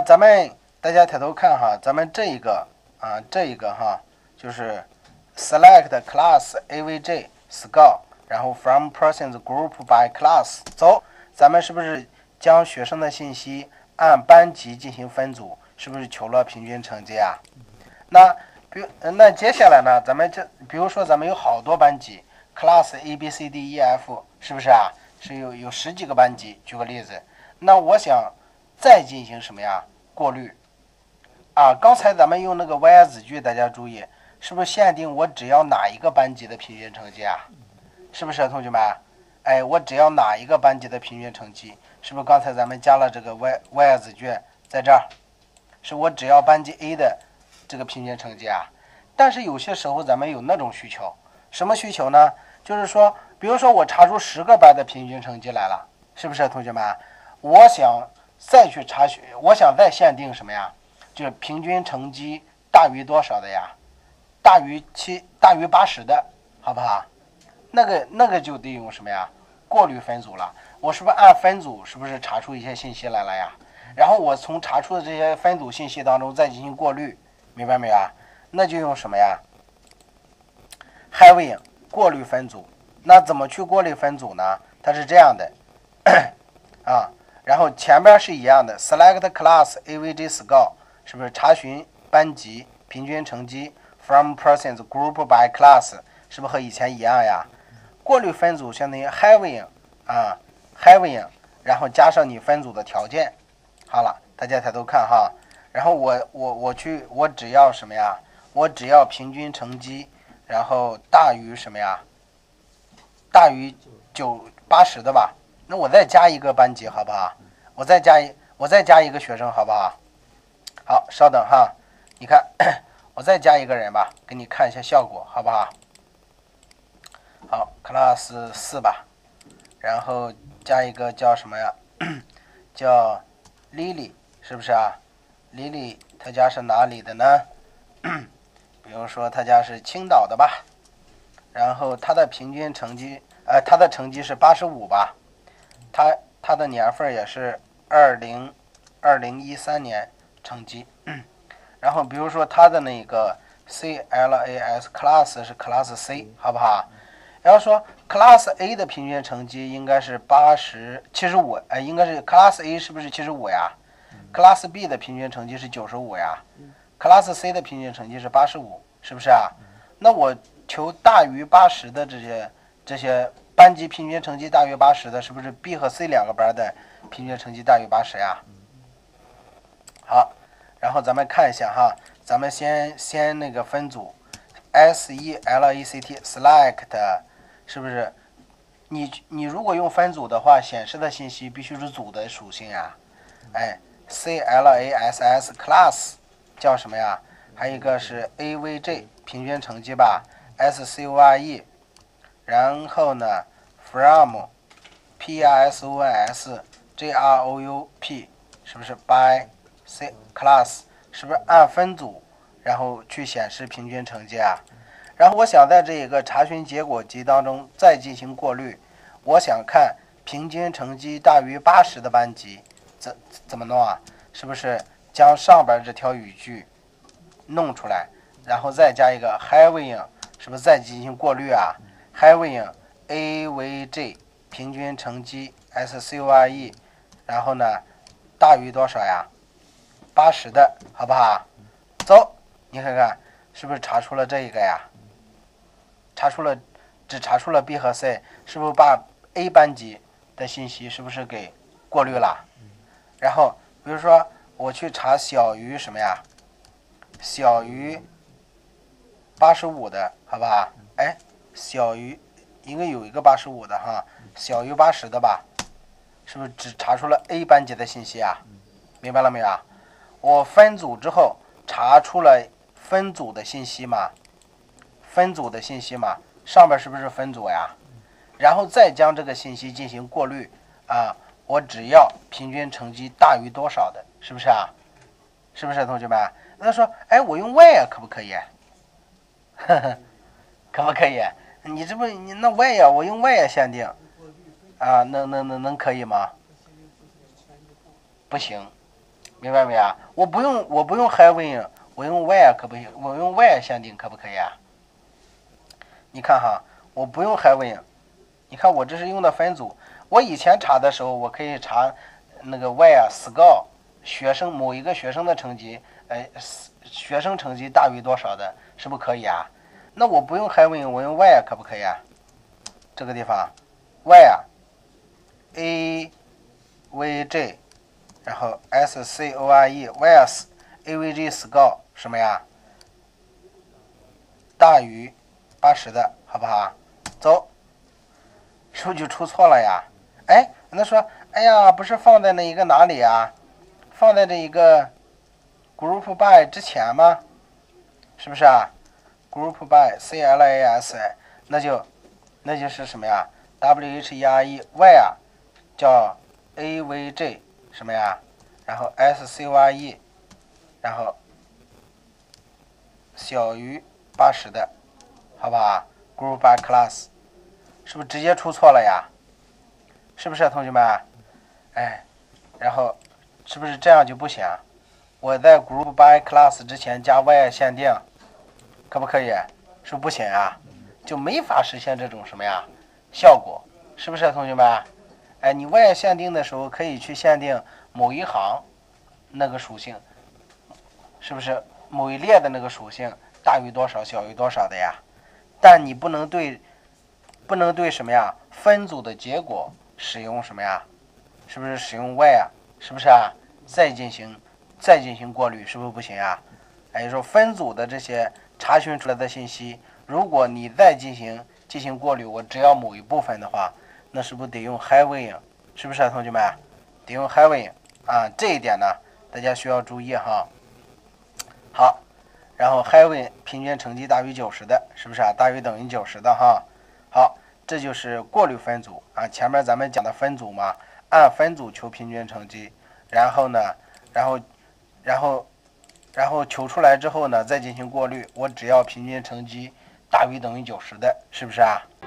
咱们大家抬头看哈，咱们这一个哈，就是 select class avg score， 然后 from persons group by class。走，咱们是不是将学生的信息按班级进行分组？是不是求了平均成绩啊？那接下来呢，咱们比如说咱们有好多班级 ，class A B C D E F， 是不是啊？是有10几个班级，举个例子，那我想再进行什么呀？过滤啊！刚才咱们用那个 where 子句，大家注意，是不是限定我只要哪一个班级的平均成绩啊？是不是同学们？哎，我只要哪一个班级的平均成绩？是不是刚才咱们加了这个 where 子句在这儿？是我只要班级 A 的这个平均成绩啊？但是有些时候咱们有那种需求，什么需求呢？就是说，比如说我查出10个班的平均成绩来了，是不是同学们？我想再去查询，我想再限定什么呀？就是平均成绩大于多少的呀？大于80的，好不好？那个就得用什么呀？过滤分组了。我是不是按分组，是不是查出一些信息来了呀？然后我从查出的这些分组信息当中再进行过滤，明白没有啊？那就用什么呀 ？Having 过滤分组。那怎么去过滤分组呢？它是这样的啊，然后前边是一样的 ，select class avg score， 是不是查询班级平均成绩 from persons group by class， 是不是和以前一样呀？过滤分组相当于 having 啊 having， 然后加上你分组的条件。好了，大家抬头看哈，然后我只要什么呀？我只要平均成绩，然后大于什么呀？大于80的吧？那我再加一个班级好不好？我再加一个学生好不好？好，稍等哈，你看我再加一个人吧，给你看一下效果好不好？好 ，class 4吧，然后加一个叫什么呀？叫 Lily， 是不是啊 ？Lily 她家是哪里的呢？比如说她家是青岛的吧，然后她的平均成绩，她的成绩是85吧，她的年份也是2013年成绩，然后比如说她的那个 class 是 class C， 好不好？然后说 class A 的平均成绩应该是75，应该是 class A 是不是75呀？class B 的平均成绩是95呀，class C 的平均成绩是85，是不是啊？那我求大于80的这些班级平均成绩大于80的，是不是 B 和 C 两个班的平均成绩大于80呀？好，然后咱们看一下哈，咱们先那个分组 select select， 是不是？你如果用分组的话，显示的信息必须是组的属性呀。哎 ，class class 叫什么呀？还有一个是 avg 平均成绩吧 ，score， 然后呢 from persons group 是不是 by class 是不是按分组，然后去显示平均成绩啊？然后我想在这一个查询结果集当中再进行过滤，我想看平均成绩大于80的班级怎么弄啊？是不是将上边这条语句弄出来，然后再加一个 having， 是不是再进行过滤啊 ？having avg 平均成绩 score， 然后呢大于多少呀？80的，好不好？走，你看看是不是查出了这一个呀？只查出了 B 和 C， 是不是把 A 班级的信息是不是给过滤了？然后比如说我去查小于什么呀？小于85的，好不好？哎，小于应该有一个85的哈，小于80的吧？是不是只查出了 A 班级的信息啊？明白了没有啊？我分组之后查出了分组的信息嘛？分组的信息嘛，上边是不是分组呀？然后再将这个信息进行过滤啊，我只要平均成绩大于多少的，是不是啊？是不是同学们？那说，哎，我用 where 可不可以？可不可以？你这不你那 where 我用 where 限定啊，能可以吗？不行明白没啊？我不用 having， 我用 where 可不可以？我用 where 限定可不可以啊？你看哈，我不用 having， 你看我这是用的分组。我以前查的时候，我可以查那个 where score 学生某一个学生的成绩，学生成绩大于多少的，是不是可以啊？那我不用 having， 我用 where 可不可以啊？这个地方 where avg， 然后 score where avg score 什么呀？大于80的，好不好？走，是不是就出错了呀？哎，那说，哎呀，不是放在那一个哪里啊？放在这一个 group by 之前吗？是不是啊？group by CLAS， 那就是什么呀 ？WHERE where 叫 AVG 什么呀？然后 SCORE， 然后小于80的，好不好 ？group by class 是不是直接出错了呀？是不是啊，同学们？哎，然后是不是这样就不行？我在 group by class 之前加 where 限定，可不可以？是不是不行啊？就没法实现这种什么呀效果，是不是啊，同学们？哎，你 where 限定的时候可以去限定某一行那个属性，是不是某一列的那个属性大于多少小于多少的呀？但你不能对什么呀分组的结果使用什么呀？是不是使用 where？ 是不是啊？再进行过滤，是不是不行啊？也就是说分组的这些查询出来的信息，如果你再进行过滤，我只要某一部分的话，那是不是得用 having？ 是不是啊，同学们？得用 having 啊，这一点呢，大家需要注意哈。好，然后 having 平均成绩大于90的，是不是啊？大于等于90的哈。好，这就是过滤分组啊。前面咱们讲的分组嘛，按分组求平均成绩，然后呢，然后求出来之后呢，再进行过滤。我只要平均成绩大于等于90的，是不是啊？